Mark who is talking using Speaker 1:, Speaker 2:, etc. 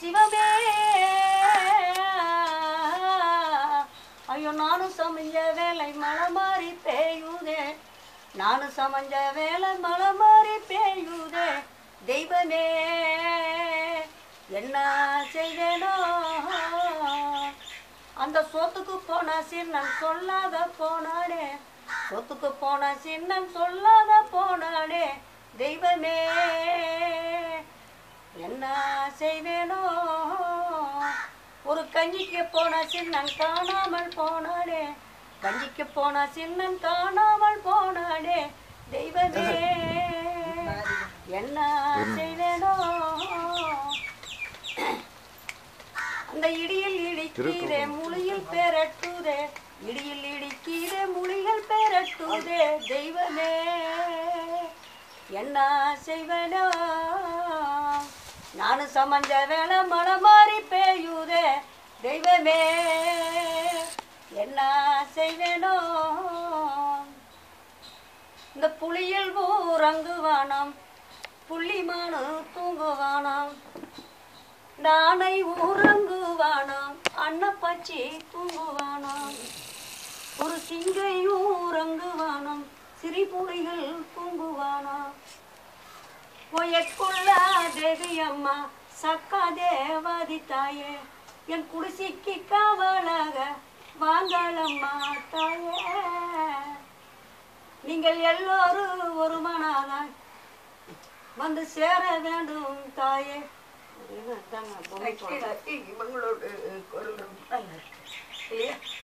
Speaker 1: சிவமே ஐயோ நானும் சமைஞ்ச வேலை மழை மாறி பெய்யுதே நானும் சமைஞ்ச வேலை மழை மாறி பெய்யுதே தெய்வமே என்ன செய்தேனோ அந்த சொத்துக்கு போன சின்னன் சொல்லாத போனானே சொத்துக்கு போன சின்னன் சொல்லாத போனானே தெய்வமே என்ன செய்வேனோ ஒரு கஞ்சிக்கு போன சின்னன் காணாமல் போனானே கஞ்சிக்கு போன சின்னன் காணாமல் போனானே தெய்வமே என்ன செய்வேனோ அந்த இடியில் இடிக்கீரே முழியில் பெறட்டுதே இடியில் இடிக்கீரே முழியில் பெறட்டுதே தெய்வமே என்ன செய்வனோ நானும் சமஞ்ச வேலை மழை மாறி பெய்யுதே தெய்வமே என்ன செய்வேனோ இந்த புளியில் ஊரங்குவானாம் புள்ளிமானு தூங்குவானாம் நானை ஊரங்குவானாம் அன்னப்பச்சி தூங்குவானாம் ஒரு சிங்கை ஊரங்குவானாம் சிறிபுலிகள் தூங்குவானாம் பொய்யற்குள்ள தேவி அம்மா சக்கா தேவாதி தாயே என் குடிசைக்கு காவலாக வாங்களம்மா தாயே நீங்கள் எல்லோரும் ஒரு மனாதான் வந்து சேர வேண்டும் தாயே இவங்களோட குரல் இல்லையா?